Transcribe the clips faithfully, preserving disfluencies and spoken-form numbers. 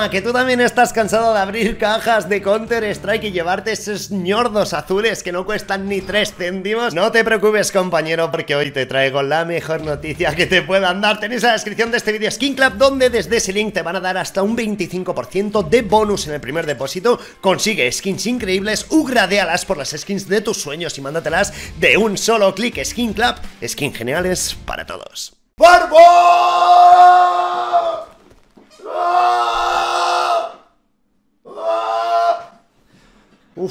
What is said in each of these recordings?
broma, que tú también estás cansado de abrir cajas de Counter Strike y llevarte esos ñordos azules que no cuestan ni tres céntimos. No te preocupes, compañero, porque hoy te traigo la mejor noticia que te puedan dar. Tenéis en la descripción de este vídeo Skin Club, donde desde ese link te van a dar hasta un veinticinco por ciento de bonus en el primer depósito. Consigue skins increíbles, upgradealas por las skins de tus sueños y mándatelas de un solo clic. Skin Club, skins geniales para todos. ¡Barbo! Uff.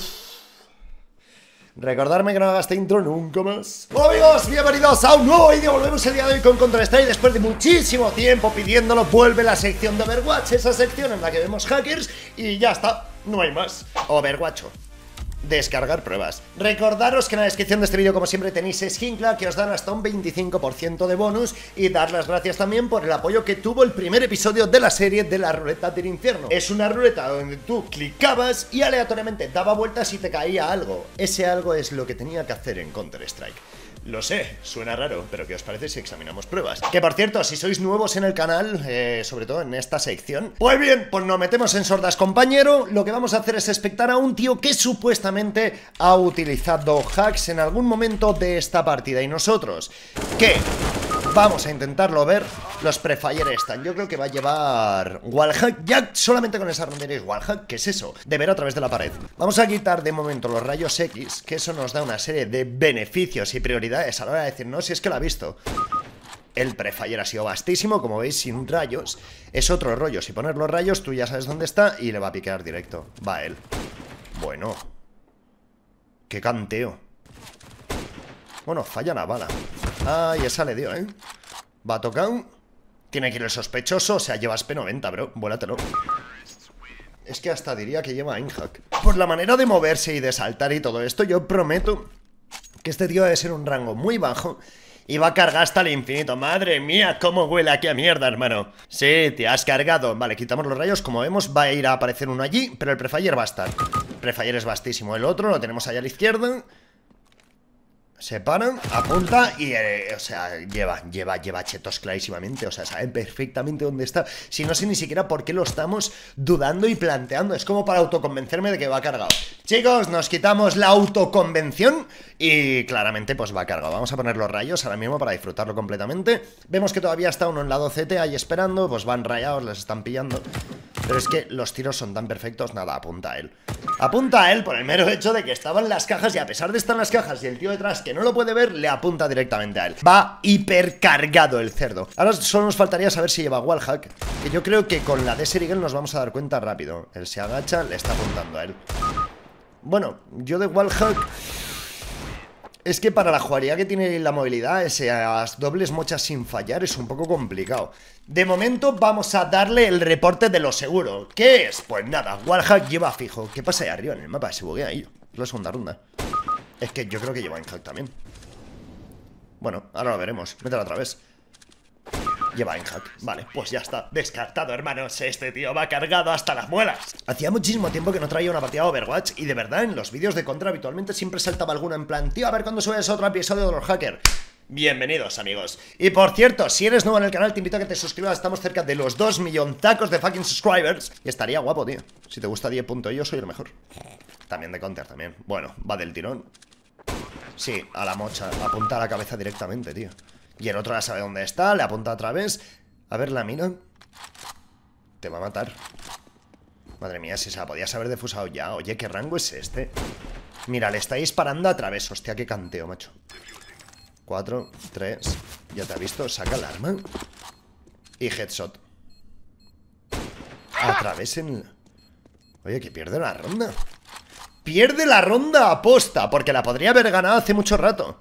Recordarme que no haga esta intro nunca más. Hola amigos, bienvenidos a un nuevo vídeo. Volvemos el día de hoy con Counter Strike. Después de muchísimo tiempo pidiéndolo, vuelve la sección de Overwatch. Esa sección en la que vemos hackers y ya está, no hay más. Overwatch. Descargar pruebas. Recordaros que en la descripción de este vídeo, como siempre, tenéis Skin Club, que os dan hasta un veinticinco por ciento de bonus. Y dar las gracias también por el apoyo que tuvo el primer episodio de la serie de la ruleta del infierno. Es una ruleta donde tú clicabas y aleatoriamente daba vueltas y te caía algo. Ese algo es lo que tenía que hacer en Counter Strike. Lo sé, suena raro, pero ¿qué os parece si examinamos pruebas? Que por cierto, si sois nuevos en el canal, eh, sobre todo en esta sección, pues bien, pues nos metemos en sordas, compañero. Lo que vamos a hacer es expectar a un tío que supuestamente ha utilizado hacks en algún momento de esta partida. Y nosotros, ¿qué? Vamos a intentarlo ver. Los prefire están. Yo creo que va a llevar wallhack. Ya solamente con esa ronda diréis, wallhack, ¿qué es eso? De ver a través de la pared. Vamos a quitar de momento los rayos X, que eso nos da una serie de beneficios y prioridades a la hora de decir, no, si es que lo ha visto. El prefire ha sido vastísimo, como veis, sin rayos. Es otro rollo. Si pones los rayos, tú ya sabes dónde está y le va a piquear directo. Va él. Bueno. Qué canteo. Bueno, falla la bala. Ay, esa le dio, ¿eh? Va a tocar. Tiene que ir el sospechoso. O sea, llevas P noventa, bro. Vuélatelo. Es que hasta diría que lleva Einhack. Por la manera de moverse y de saltar y todo esto, yo prometo que este tío debe ser un rango muy bajo y va a cargar hasta el infinito. Madre mía, cómo huele aquí a mierda, hermano. Sí, te has cargado. Vale, quitamos los rayos. Como vemos, va a ir a aparecer uno allí, pero el prefire va a estar. El prefire es vastísimo. El otro lo tenemos allá a la izquierda. Se paran, apunta y, eh, o sea, lleva, lleva, lleva chetos clarísimamente. O sea, sabe perfectamente dónde está. Si no sé ni siquiera por qué lo estamos dudando y planteando. Es como para autoconvencerme de que va cargado. Chicos, nos quitamos la autoconvención y claramente pues va cargado. Vamos a poner los rayos ahora mismo para disfrutarlo completamente. Vemos que todavía está uno en lado C T ahí esperando. Pues van rayados, les están pillando. Pero es que los tiros son tan perfectos. Nada, apunta a él. Apunta a él por el mero hecho de que estaba en las cajas. Y a pesar de estar en las cajas y el tío detrás que no lo puede ver, le apunta directamente a él. Va hipercargado el cerdo. Ahora solo nos faltaría saber si lleva wallhack, que yo creo que con la Desert Eagle nos vamos a dar cuenta rápido. Él se agacha, le está apuntando a él. Bueno, yo de wallhack, es que para la jugabilidad que tiene la movilidad, esas dobles mochas sin fallar, es un poco complicado. De momento vamos a darle el reporte de lo seguro. ¿Qué es? Pues nada, wallhack lleva fijo. ¿Qué pasa ahí arriba en el mapa? Se buguea ahí. Es la segunda ronda. Es que yo creo que lleva Einhack también. Bueno, ahora lo veremos. Mételo otra vez. Lleva Einhack. Vale, pues ya está. Descartado, hermanos. Este tío va cargado hasta las muelas. Hacía muchísimo tiempo que no traía una partida de Overwatch. Y de verdad, en los vídeos de Contra habitualmente siempre saltaba alguna en plan, tío, a ver cuándo subes otro episodio de los hackers. Bienvenidos, amigos. Y por cierto, si eres nuevo en el canal, te invito a que te suscribas. Estamos cerca de los dos millontacos de fucking subscribers. Y estaría guapo, tío. Si te gusta diez punto yo soy el mejor. También de Counter, también. Bueno, va del tirón. Sí, a la mocha. Apunta a la cabeza directamente, tío. Y el otro ya sabe dónde está. Le apunta otra vez. A ver, la mina. Te va a matar. Madre mía, si se la podías haber defusado ya. Oye, ¿qué rango es este? Mira, le está disparando a través. Hostia, qué canteo, macho. Cuatro, tres. Ya te ha visto. Saca el arma. Y headshot. A través en... Oye, que pierde la ronda. Pierde la ronda aposta, porque la podría haber ganado hace mucho rato.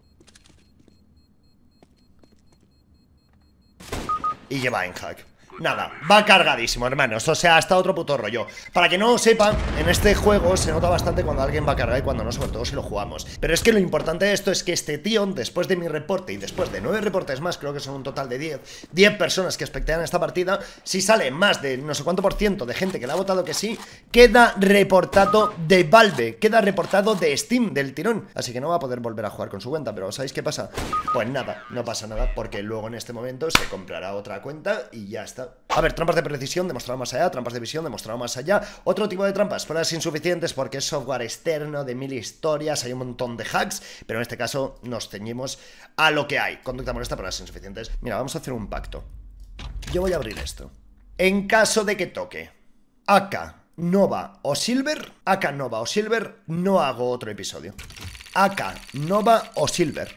Y lleva Einhack. Nada, va cargadísimo, hermanos. O sea, hasta otro puto rollo. Para que no lo sepan, en este juego se nota bastante cuando alguien va a cargar y cuando no, sobre todo si lo jugamos. Pero es que lo importante de esto es que este tío, después de mi reporte y después de nueve reportes más, creo que son un total de diez, diez personas que espectean esta partida, si sale más de no sé cuánto por ciento de gente que le ha votado que sí, queda reportado de Valve, queda reportado de Steam, del tirón. Así que no va a poder volver a jugar con su cuenta. Pero ¿sabéis qué pasa? Pues nada, no pasa nada, porque luego en este momento se comprará otra cuenta y ya está. A ver, trampas de precisión, demostrado más allá. Trampas de visión, demostrado más allá. Otro tipo de trampas, pruebas insuficientes porque es software externo de mil historias. Hay un montón de hacks, pero en este caso nos ceñimos a lo que hay. Conducta molesta, pruebas insuficientes. Mira, vamos a hacer un pacto. Yo voy a abrir esto. En caso de que toque A K, Nova o Silver, A K, Nova o Silver, no hago otro episodio. A K, Nova o Silver.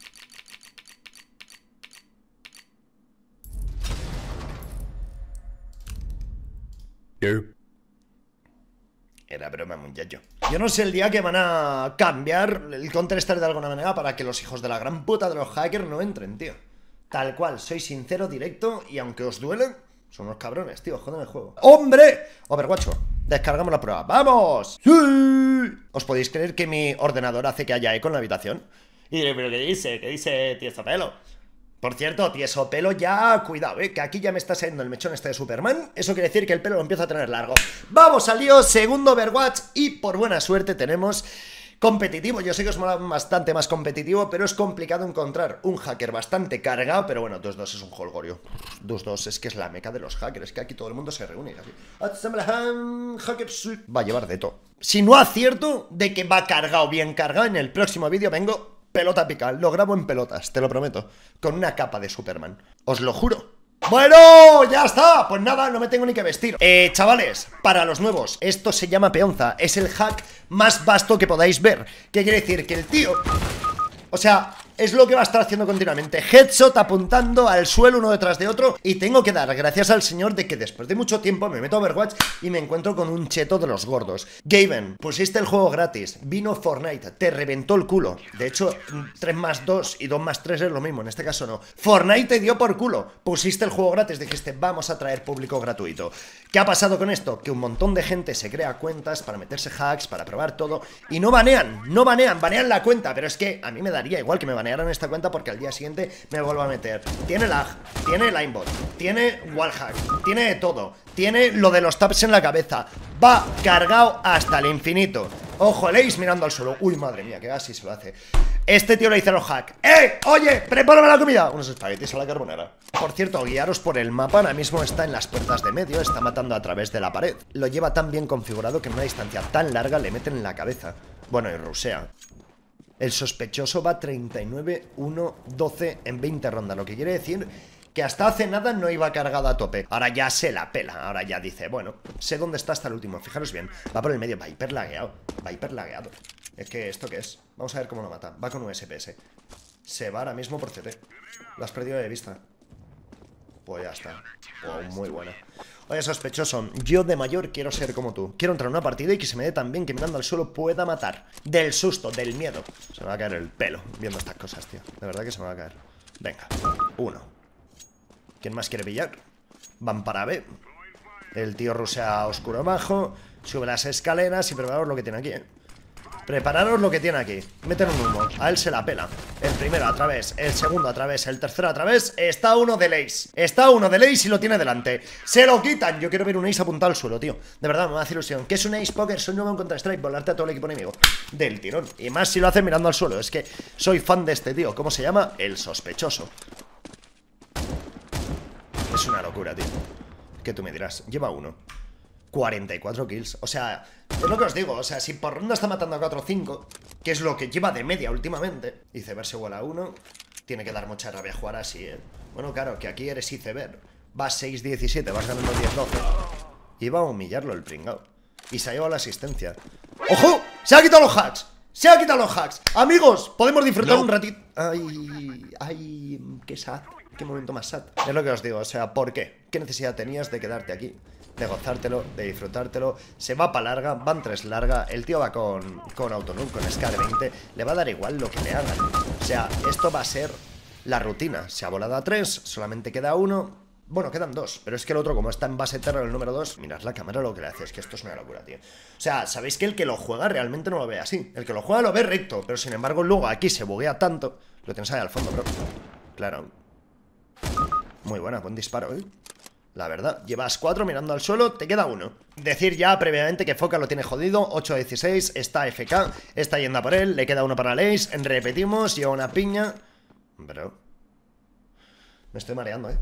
Era broma, muchacho. Yo no sé el día que van a cambiar el Counter-Strike de alguna manera para que los hijos de la gran puta de los hackers no entren, tío. Tal cual, soy sincero, directo, y aunque os duelen, son unos cabrones, tío, joden el juego. ¡Hombre! Overwatch, descargamos la prueba. ¡Vamos! ¡Sí! ¿Os podéis creer que mi ordenador hace que haya eco en la habitación? Y diré, ¿pero qué dice? ¿Qué dice Tieso Pelo? Por cierto, Tieso Pelo, ya, cuidado, eh, que aquí ya me está saliendo el mechón este de Superman. Eso quiere decir que el pelo lo empiezo a tener largo. Vamos al lío, segundo Overwatch, y por buena suerte tenemos competitivo. Yo sé que os mola bastante más competitivo, pero es complicado encontrar un hacker bastante cargado. Pero bueno, dos dos es un holgorio. dos dos es que es la meca de los hackers, es que aquí todo el mundo se reúne así. Va a llevar de todo. Si no acierto de que va cargado, bien cargado, en el próximo vídeo vengo pelota pical, lo grabo en pelotas, te lo prometo, con una capa de Superman, os lo juro. Bueno, ya está, pues nada, no me tengo ni que vestir. Eh, chavales, para los nuevos, esto se llama peonza, es el hack más vasto que podáis ver. ¿Qué quiere decir? Que el tío, o sea, es lo que va a estar haciendo continuamente, headshot apuntando al suelo uno detrás de otro. Y tengo que dar gracias al señor de que después de mucho tiempo me meto a Overwatch y me encuentro con un cheto de los gordos. Gaben, pusiste el juego gratis, vino Fortnite, te reventó el culo. De hecho, tres más dos y dos más tres es lo mismo, en este caso no. Fortnite te dio por culo, pusiste el juego gratis, dijiste vamos a traer público gratuito. ¿Qué ha pasado con esto? Que un montón de gente se crea cuentas para meterse hacks, para probar todo, y no banean, no banean, banean la cuenta. Pero es que a mí me daría igual que me banearan esta cuenta porque al día siguiente me vuelvo a meter. Tiene lag, tiene linebot, tiene wallhack, tiene de todo, tiene lo de los taps en la cabeza. Va cargado hasta el infinito. Ojo, el Ace mirando al suelo. Uy, madre mía, que así se lo hace. Este tío le dice a los hack: ¡Eh! ¡Oye! ¡Prepárame la comida! Unos espaguetis a la carbonara. Por cierto, guiaros por el mapa. Ahora mismo está en las puertas de medio. Está matando a través de la pared. Lo lleva tan bien configurado que en una distancia tan larga le meten en la cabeza. Bueno, y rusea. El sospechoso va treinta y nueve, uno, doce en veinte rondas. Lo que quiere decir que hasta hace nada no iba cargado a tope. Ahora ya se la pela. Ahora ya dice, bueno, sé dónde está hasta el último. Fijaros bien, va por el medio, va hiper lagueado. Va hiper lagueado. Es que, ¿esto qué es? Vamos a ver cómo lo mata. Va con U S P S. Se va ahora mismo por C T. Lo has perdido de vista. Pues ya está. Oh, muy buena. Oye, sospechoso, yo de mayor quiero ser como tú. Quiero entrar en una partida y que se me dé tan bien que mirando al suelo pueda matar. Del susto, del miedo. Se me va a caer el pelo viendo estas cosas, tío. De verdad que se me va a caer. Venga, uno. ¿Quién más quiere pillar? Van para B. El tío rusea oscuro abajo. Sube las escaleras y prepararos lo que tiene aquí, ¿eh? Prepararos lo que tiene aquí. Meten un humo, a él se la pela. El primero a través, el segundo a través, el tercero a través. Está uno del Ace. Está uno del Ace y lo tiene delante. Se lo quitan. Yo quiero ver un Ace apuntado al suelo, tío. De verdad, me hace ilusión. ¿Qué es un Ace Poker? Soy nuevo en Counter-Strike. Volarte a todo el equipo enemigo. Del tirón. Y más si lo hace mirando al suelo. Es que soy fan de este tío. ¿Cómo se llama? El sospechoso. Es una locura, tío. ¿Qué tú me dirás? Lleva uno. cuarenta y cuatro kills. O sea, es lo que os digo. O sea, si por ronda está matando a cuatro o cinco, que es lo que lleva de media últimamente, Iceberg igual a uno, tiene que dar mucha rabia jugar así, ¿eh? Bueno, claro, que aquí eres Iceberg. Vas seis diecisiete, vas ganando diez doce. Y va a humillarlo el pringao. Y se ha llevado la asistencia. ¡Ojo! ¡Se ha quitado los hacks! ¡Se ha quitado los hacks! Amigos, podemos disfrutar no. un ratito. Ay, ay, qué sad. Qué momento más sad. Es lo que os digo, o sea, ¿por qué? ¿Qué necesidad tenías de quedarte aquí? De gozártelo, de disfrutártelo. Se va para larga, van tres larga. El tío va con, con Autonum, con Scar veinte. Le va a dar igual lo que le hagan. O sea, esto va a ser la rutina. Se ha volado a tres, solamente queda uno. Bueno, quedan dos, pero es que el otro, como está en base terror el número dos, mirad la cámara lo que le hace. Es que esto es una locura, tío. O sea, sabéis que el que lo juega realmente no lo ve así. El que lo juega lo ve recto, pero sin embargo luego aquí se buguea tanto. Lo tienes ahí al fondo, bro. Claro. Muy buena, buen disparo, ¿eh? La verdad, llevas cuatro mirando al suelo, te queda uno. Decir ya previamente que Foca lo tiene jodido. Ocho a dieciséis, está F K, está yendo a por él, le queda uno para el Ace. Repetimos, lleva una piña. Bro, me estoy mareando, eh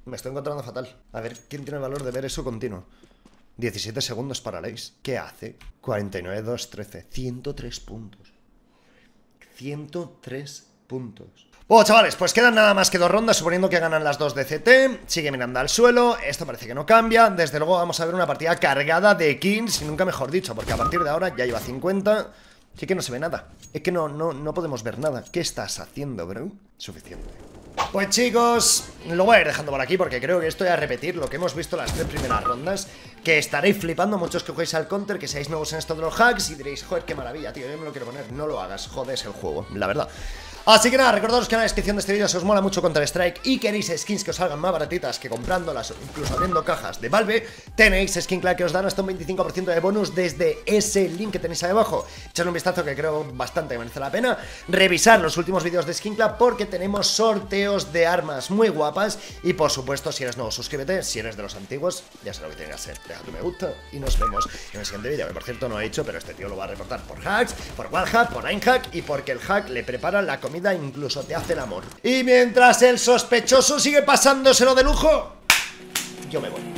Me estoy encontrando fatal. A ver, ¿quién tiene el valor de ver eso continuo? diecisiete segundos para Lace. ¿Qué hace? cuarenta y nueve, dos, trece. ciento tres puntos. ciento tres puntos. Bueno, chavales, pues quedan nada más que dos rondas, suponiendo que ganan las dos de C T. Sigue mirando al suelo, esto parece que no cambia. Desde luego vamos a ver una partida cargada de kills, y nunca mejor dicho, porque a partir de ahora ya lleva cincuenta. Sí que no se ve nada. Es que no, no, no podemos ver nada. ¿Qué estás haciendo, bro? Suficiente. Pues chicos, lo voy a ir dejando por aquí porque creo que esto es a repetir lo que hemos visto las tres primeras rondas. Que estaréis flipando muchos que juguéis al counter, que seáis nuevos en esto de los hacks y diréis, joder, qué maravilla, tío, yo me lo quiero poner. No lo hagas, jodes el juego, la verdad. Así que nada, recordaros que en la descripción de este vídeo, si os mola mucho Counter-Strike y queréis skins que os salgan más baratitas que comprándolas o incluso abriendo cajas de Valve, tenéis Skin Clack que os dan hasta un veinticinco por ciento de bonus desde ese link que tenéis ahí abajo. Echadle un vistazo que creo bastante que merece la pena. Revisar los últimos vídeos de Skin Clack porque tenemos sorteos de armas muy guapas. Y por supuesto, si eres nuevo, suscríbete. Si eres de los antiguos, ya sabes lo que tiene que hacer. Deja tu me gusta y nos vemos en el siguiente vídeo, que por cierto no he hecho, pero este tío lo va a reportar por hacks, por wallhack, por ninehack y porque el hack le prepara la comida, incluso te hace el amor. Y mientras el sospechoso sigue pasándoselo de lujo, yo me voy.